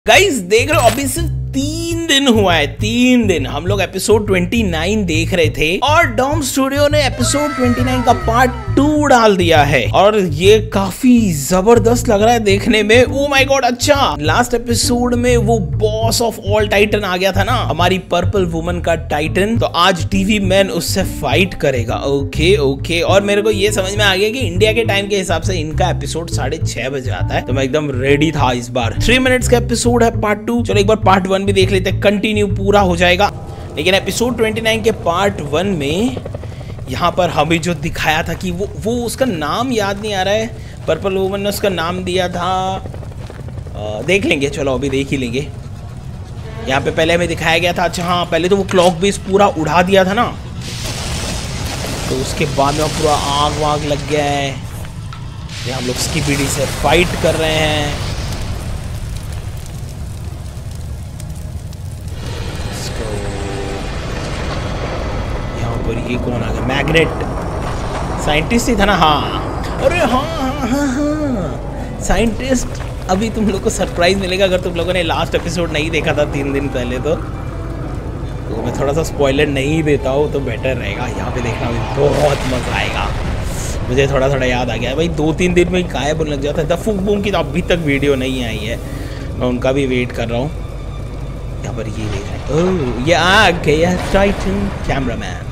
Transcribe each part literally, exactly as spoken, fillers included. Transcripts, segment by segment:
Guys देख रहे हो अभी सिर्फ तीन दिन हुआ है। तीन दिन हम लोग एपिसोड उनतीस देख रहे थे और डॉम स्टूडियो ने एपिसोड उनतीस का पार्ट टू डाल दिया है और ये काफी जबरदस्त लग रहा है देखने में। ओ माय गॉड, अच्छा लास्ट एपिसोड में वो बॉस ऑफ ऑल टाइटन आ गया था ना, हमारी पर्पल वुमन का टाइटन, तो आज टीवी मैन उससे फाइट करेगा। ओके ओके, और मेरे को ये समझ में आ गया कि इंडिया के टाइम के हिसाब से इनका एपिसोड साढ़े छह बजे आता है, तो मैं एकदम रेडी था इस बार। थ्री मिनट्स का एपिसोड है पार्ट टू। चलो एक बार पार्ट वन भी देख लेते हैं, कंटिन्यू पूरा हो जाएगा। लेकिन एपिसोड उनतीस के पार्ट वन में यहाँ पर हमें जो दिखाया था कि वो वो उसका नाम याद नहीं आ रहा है, पर्पल वुमन ने उसका नाम दिया था, आ, देख लेंगे, चलो अभी देख ही लेंगे। यहाँ पे पहले हमें दिखाया गया था, अच्छा हाँ, पहले तो वो क्लॉक बेस पूरा उड़ा दिया था ना, तो उसके बाद में पूरा आग वाग लग गया है। ये हम लोग स्किपिडी से फाइट कर रहे हैं। ये कौन आ गया? मैग्नेट साइंटिस्ट ही था ना? हाँ, अरे हाँ हाँ हाँ हाँ साइंटिस्ट। अभी तुम लोग को सरप्राइज मिलेगा अगर तुम लोगों ने लास्ट एपिसोड नहीं देखा था तीन दिन पहले, तो, तो मैं थोड़ा सा स्पॉइलर नहीं देता हूँ तो बेटर रहेगा। यहाँ पे देखना भी बहुत मजा आएगा। मुझे थोड़ा थोड़ा याद आ गया भाई, दो तीन दिन में ही गायब लग जाता है। द फुक बूम की तो अभी तक वीडियो नहीं आई है, मैं उनका भी वेट कर रहा हूँ। यहाँ पर ये देख रहे हैं, ओह ये आ गया टाइटन कैमरामैन।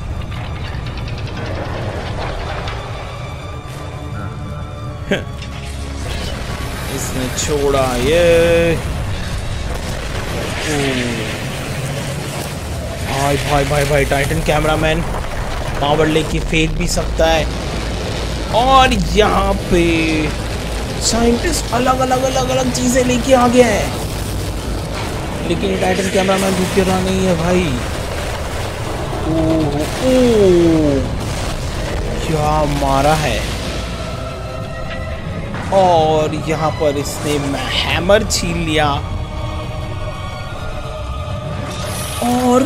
इसने छोड़ा ये, भाई भाई भाई भाई टाइटन कैमरामैन पावर लेके फेंक भी सकता है। और यहाँ पे साइंटिस्ट अलग अलग अलग अलग चीजें लेके आ गया है, लेकिन टाइटन कैमरामैन रुक रहा नहीं है भाई। ओह ओह, क्या मारा है। और यहाँ पर इसने हैमर छीन लिया और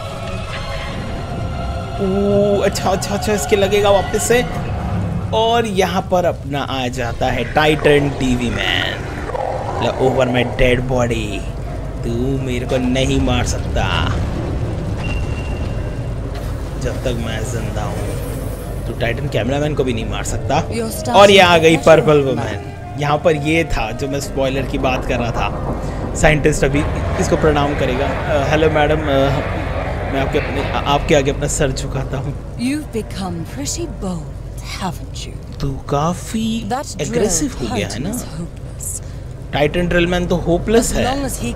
ओ अच्छा अच्छा अच्छा इसके लगेगा वापस से। और यहाँ पर अपना आ जाता है titan TV man. Over my dead body, तू मेरे को नहीं मार सकता जब तक मैं जिंदा हूँ। तो टाइटन कैमरामैन को भी नहीं मार सकता। और ये आ गई पर्पल वुमन। यहाँ पर ये था जो मैं स्पॉइलर की बात कर रहा था। साइंटिस्ट अभी इसको प्रणाम करेगा। हेलो मैडम, मैं आपके अपने आपके आगे अपना सर झुकाता हूँ। तू काफी एग्रेसिव हो गया है ना। टाइटन ड्रिलमैन तो होपलेस है,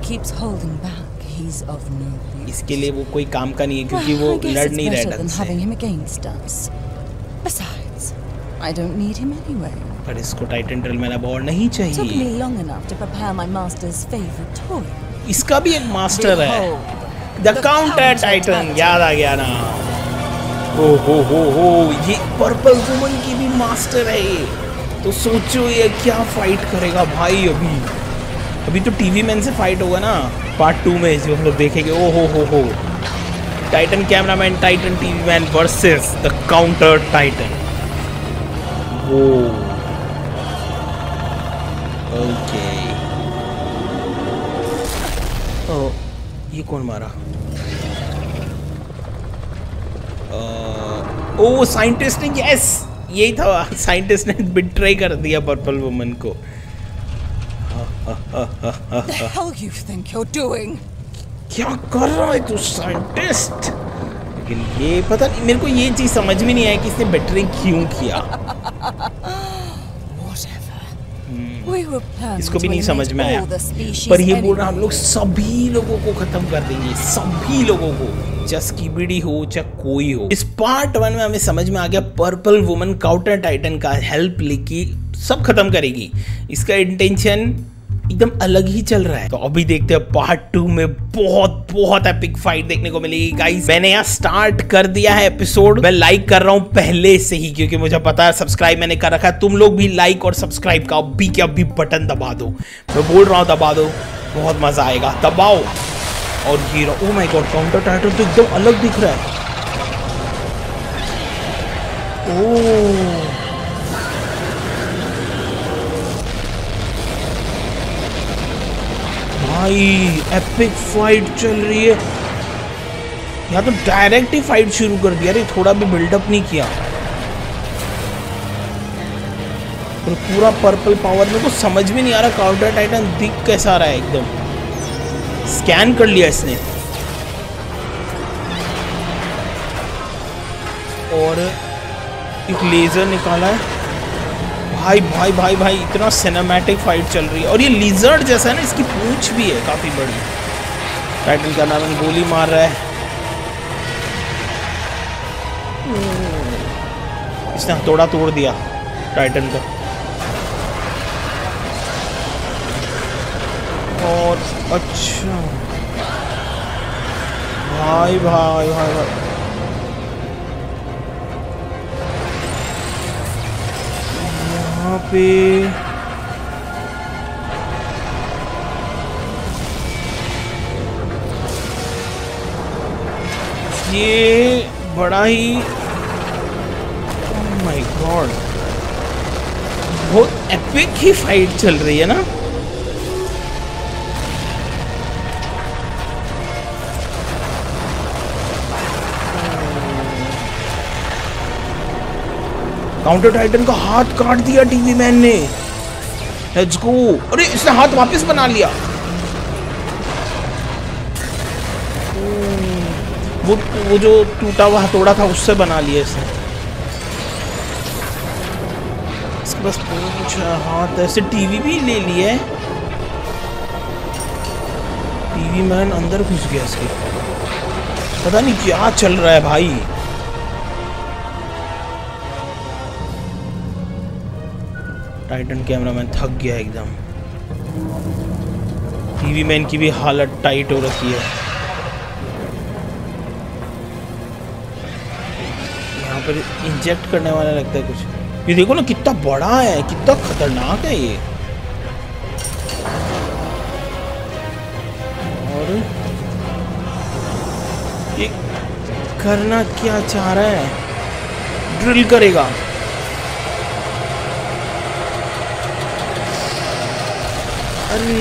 इसके लिए वो कोई काम का नहीं है क्योंकि वो लड़ नहीं रहा ढंग से। Besides, I don't need him anyway. पर इसको टाइटन ड्रिलमैन अब और नहीं चाहिए। Took me long enough to prepare my master's favorite toy. इसका भी एक मास्टर है, द काउंटर टाइटन, याद आ गया ना। ओ हो हो हो, ये पर्पल वुमन की भी मास्टर है ये। तो सोचो ये क्या फाइट करेगा भाई। अभी अभी तो टीवी मैन से फाइट होगा ना पार्ट टू में, जो हम लोग देखेंगे। ओ हो हो हो, titan cameraman titan TV man versus the counter titan. वो ओके, ओ ये कौन मारा? ओ साइंटिस्ट ने, यस यही था, साइंटिस्ट ने बिट्रे कर दिया पर्पल वुमन को। The hell you think you're doing? क्या कर रहा है तू साइंटिस्ट? लेकिन ये पता नहीं, मेरे को ये चीज समझ में नहीं आया कि इसने बैटरी क्यों किया। hmm. इसको भी नहीं समझ में आया, पर ये बोल रहा हम लोग सभी लोगों को खत्म कर देंगे, सभी लोगों को, चाहे स्किबिडी हो चाहे कोई हो। इस पार्ट वन में हमें समझ में आ गया पर्पल वुमन काउंटर टाइटन का हेल्प लेके सब खत्म करेगी। इसका इंटेंशन एकदम अलग ही चल रहा है। तो अभी देखते हैं पार्ट टू में बहुत बहुत एपिक फाइट देखने को मिलेगी। गाइस मैंने यहाँ स्टार्ट कर दिया है एपिसोड, मैं लाइक कर रहा हूँ पहले से ही क्योंकि मुझे पता है सब्सक्राइब मैंने कर रखा है। तुम लोग भी लाइक और सब्सक्राइब का अभी के अभी बटन दबा दो, मैं बोल रहा हूँ दबा दो, बहुत मजा आएगा, दबाओ। और ये oh my god, counter titan तो एकदम अलग दिख रहा है। ओ भाई एपिक फाइट चल रही है। यहाँ तो डायरेक्ट ही फाइट शुरू कर दिया। अरे थोड़ा भी बिल्डअप नहीं किया। और पूरा पर्पल पावर में कुछ समझ में नहीं आ रहा काउंटर टाइटन दिख कैसा रहा है। एकदम स्कैन कर लिया इसने। और एक लेजर निकाला है। भाई भाई भाई भाई इतना सिनेमैटिक फाइट चल रही है। और ये लिजर्ड जैसा है ना, इसकी पूंछ भी है काफी बड़ी। टाइटन का नाम गोली मार रहा है। इसने हथौड़ा तोड़ दिया टाइटन का। और अच्छा भाई भाई भाई भाई यहाँ पे ये बड़ा ही ओह माय गॉड बहुत एपिक ही फाइट चल रही है ना। काउंटर टाइटन का हाथ काट दिया टीवी मैन ने। Let's go. अरे इसने हाथ वापस बना लिया। वो वो जो टूटा हुआ हथौड़ा था उससे बना लिया इसने। इसके पास पूंछ हाथ ऐसे टीवी भी ले लिया है। टीवी मैन अंदर घुस गया इसके। पता नहीं क्या चल रहा है भाई। टाइटन कैमरामैन थक गया एकदम। टीवी मैन की भी हालत टाइट हो रखी है। यहाँ पर इंजेक्ट करने वाला लगता है कुछ। ये देखो ना कितना बड़ा है, कितना खतरनाक है ये। और ये करना क्या चाह रहा है? ड्रिल करेगा। अरे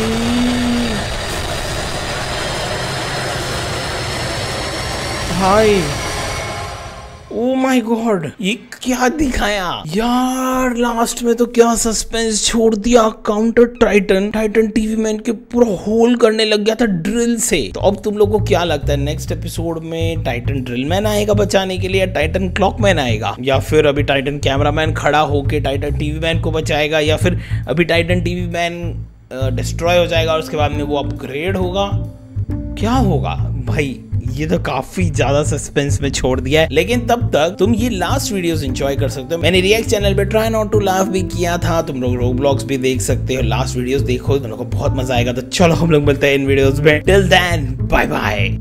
भाई ओ माय गॉड ये क्या दिखाया यार। लास्ट में तो क्या सस्पेंस छोड़ दिया। Counter titan titan TV man के पूरा होल करने लग गया था ड्रिल से। तो अब तुम लोगों को क्या लगता है नेक्स्ट एपिसोड में टाइटन ड्रिल मैन आएगा बचाने के लिए, या टाइटन क्लॉक मैन आएगा, या फिर अभी टाइटन कैमरामैन खड़ा होके टाइटन टीवी मैन को बचाएगा, या फिर अभी टाइटन टीवी मैन डिस्ट्रॉय हो जाएगा और उसके बाद में वो अपग्रेड होगा? क्या होगा भाई? ये तो काफी ज्यादा सस्पेंस में छोड़ दिया है। लेकिन तब तक तुम ये लास्ट वीडियोस एंजॉय कर सकते हो। मैंने रिएक्ट चैनल पे ट्राई नॉट टू लाफ भी किया था। तुम लोग रोब्लॉक्स भी देख सकते हो। लास्ट वीडियोस देखो, तुम लोग को बहुत मजा आएगा। तो चलो हम लोग मिलते हैं इन वीडियोस में। Till then bye bye.